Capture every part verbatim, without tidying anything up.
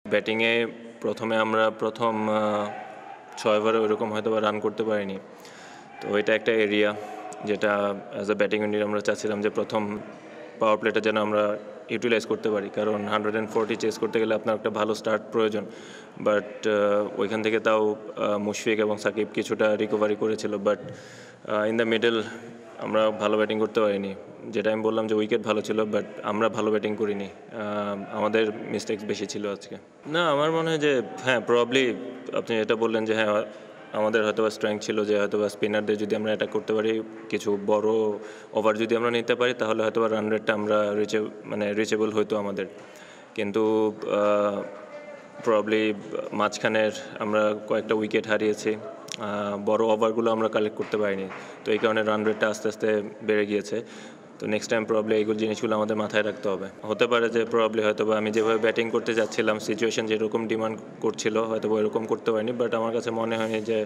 ব্যাটিংয়ে প্রথমে আমরা প্রথম ছয় ওভারে ওইরকম হয়তো বা রান করতে পারিনি, তো এটা একটা এরিয়া যেটা অ্যাজ আ ব্যাটিং ইউনিট আমরা চাচ্ছিলাম যে প্রথম পাওয়ার প্লেটা যেন আমরা ইউটিলাইজ করতে পারি, কারণ হান্ড্রেড অ্যান্ড ফোরটি চেস করতে গেলে আপনার একটা ভালো স্টার্ট প্রয়োজন। বাট ওইখান থেকে তাও মুশফিক এবং সাকিব কিছুটা রিকভারি করেছিল, বাট ইন দ্য মিডল আমরা ভালো ব্যাটিং করতে পারিনি। যেটা আমি বললাম যে উইকেট ভালো ছিল, বাট আমরা ভালো ব্যাটিং করিনি, আমাদের মিস্টেক্স বেশি ছিল আজকে। না, আমার মনে হয় যে হ্যাঁ, প্রবাবলি আপনি এটা বললেন যে হ্যাঁ আমাদের হয়তো বা স্ট্রেংথ ছিল যে হয়তো বা স্পিনারদের যদি আমরা অ্যাটাক করতে পারি, কিছু বড় ওভার যদি আমরা নিতে পারি, তাহলে হয়তো বা রান রেটটা আমরা রিচে মানে রিচেবল হইতো আমাদের। কিন্তু প্রবাবলি মাঝখানের আমরা কয়েকটা উইকেট হারিয়েছি, বড় ওভারগুলো আমরা কালেক্ট করতে পারিনি, তো এই কারণে রান রেটটা আস্তে আস্তে বেড়ে গিয়েছে। তো নেক্সট টাইম প্রবাবলি এইগুলো জিনিসগুলো আমাদের মাথায় রাখতে হবে। হতে পারে যে প্রবাবলি হয়তো বা আমি যেভাবে ব্যাটিং করতে যাচ্ছিলাম, সিচুয়েশন যেরকম ডিমান্ড করছিল হয়তো বা এরকম করতে পারিনি, বাট আমার কাছে মনে হয়নি যে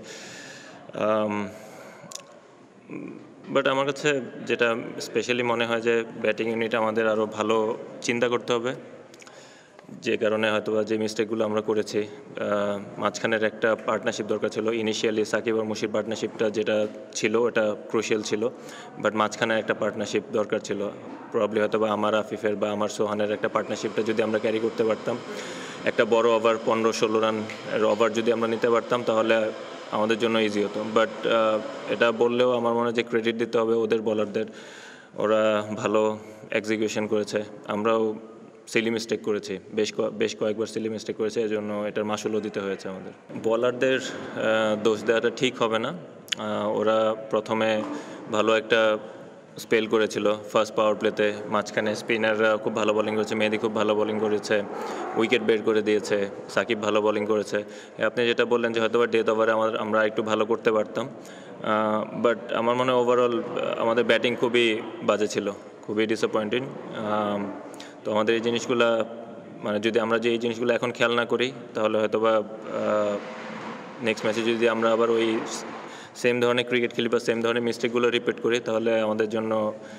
বাট আমার কাছে যেটা স্পেশালি মনে হয় যে ব্যাটিং ইউনিট আমাদের আরও ভালো চিন্তা করতে হবে, যে কারণে হয়তো বা যে মিস্টেকগুলো আমরা করেছি। মাঝখানের একটা পার্টনারশিপ দরকার ছিল, ইনিশিয়ালি সাকিব আর মুশির পার্টনারশিপটা যেটা ছিল ওটা ক্রুশিয়াল ছিল, বাট মাঝখানে একটা পার্টনারশিপ দরকার ছিল। প্রবাবলি হয়তো বা আমার আফিফের বা আমার সোহানের একটা পার্টনারশিপটা যদি আমরা ক্যারি করতে পারতাম, একটা বড় ওভার পনেরো ষোলো রান ওভার যদি আমরা নিতে পারতাম, তাহলে আমাদের জন্য ইজি হতো। বাট এটা বললেও আমার মনে হয় যে ক্রেডিট দিতে হবে ওদের বলারদের, ওরা ভালো এক্সিকিউশন করেছে। আমরাও সিলি মিস্টেক করেছি, বেশ বেশ কয়েকবার সিলি মিস্টেক করেছে, এই জন্য এটার মাসুলও দিতে হয়েছে আমাদের। বলারদের দোষ দেওয়াটা ঠিক হবে না। ওরা প্রথমে ভালো একটা স্পেল করেছিল ফার্স্ট পাওয়ার প্লেতে, মাঝখানে স্পিনাররা খুব ভালো বোলিং করেছে, মেহেদি খুব ভালো বোলিং করেছে, উইকেট বের করে দিয়েছে, সাকিব ভালো বোলিং করেছে। আপনি যেটা বললেন যে হয়তো বা ডেথ ওভারে আমাদের আমরা একটু ভালো করতে পারতাম, বাট আমার মনে হয় ওভারঅল আমাদের ব্যাটিং খুবই বাজে ছিল, খুবই ডিসঅ্যাপয়েন্টিং। তো আমাদের এই জিনিসগুলো মানে যদি আমরা যে এই জিনিসগুলো এখন খেয়াল না করি, তাহলে হয়তো বা নেক্সট ম্যাচে যদি আমরা আবার ওই সেম ধরনের ক্রিকেট খেলি বা সেম ধরনের মিস্টেকগুলো রিপিট করি, তাহলে আমাদের জন্য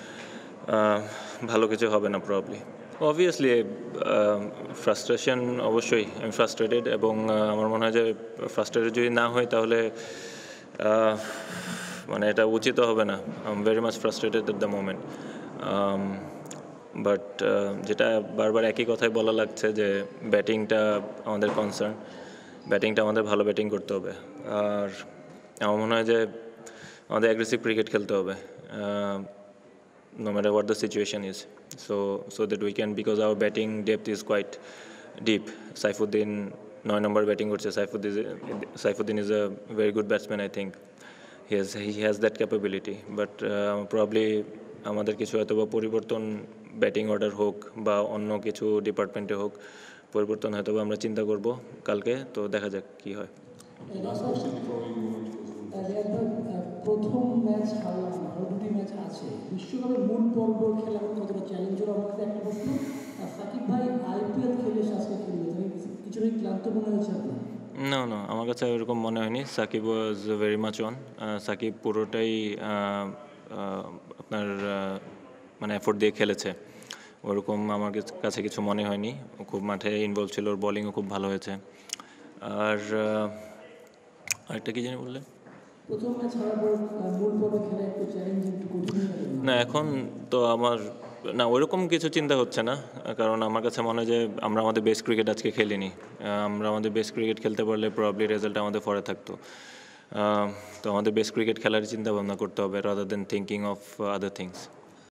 ভালো কিছু হবে না প্রবাবলি। অবভিয়াসলি ফ্রাস্ট্রেশন, অবশ্যই আমি ফ্রাস্ট্রেটেড, এবং আমার মনে হয় যে ফ্রাস্ট্রেটেড যদি না হয় তাহলে মানে এটা উচিত হবে না। I am very much frustrated at the moment, but যেটা বারবার একই কথাই বলা লাগছে যে ব্যাটিংটা আমাদের কনসার্ন, ব্যাটিংটা আমাদের ভালো ব্যাটিং করতে হবে। আর আমার মনে হয় যে আমাদের অ্যাগ্রেসিভ ক্রিকেট খেলতে হবে, no matter what the situation is, so so that we can, because our batting depth is quite deep. Saifuddin nine number batting করছে, Saifuddin Saifuddin is a very good batsman, I think he has he has that capability, but uh, probably আমাদের কিছু হয়তো বা পরিবর্তন batting order হোক বা অন্য কিছু ডিপার্টমেন্টে হোক, পরিবর্তন হয়তো বা আমরা চিন্তা করব কালকে, তো দেখা যাক কি হয়। প্রথম ম্যাচ হারলাম, আরও দুটি ম্যাচ আছে, বিশ্বকাপের মূল পর্ব খেলা কতটা চ্যালেঞ্জের আমাদের একটা প্রশ্ন। আর সাকিব ভাই আইপিএল খেলে আজকে খেলবে, কিছুটাই ক্লান্ত মনে হয়েছে আপনার? না না, আমার কাছে এরকম মনে হয়নি। Shakib was very much on, Shakib পুরোটাই আপনার মানে এফোর্ট দিয়ে খেলেছে, ওরকম আমার কাছে কিছু মনে হয়নি। ও খুব মাঠে ইনভলভ ছিল, ওর বোলিংও খুব ভালো হয়েছে। আর আরেকটা কি জানি বললেন? না, এখন তো আমার না ওইরকম কিছু চিন্তা হচ্ছে না, কারণ আমার কাছে মনে হয় যে আমরা আমাদের বেস্ট ক্রিকেট আজকে খেলিনি। আমরা আমাদের বেস্ট ক্রিকেট খেলতে পারলে প্রবাবলি রেজাল্ট আমাদের পরে থাকতো। তো আমাদের বেস্ট ক্রিকেট খেলার চিন্তা ভাবনা করতে হবে rather then thinking of other things.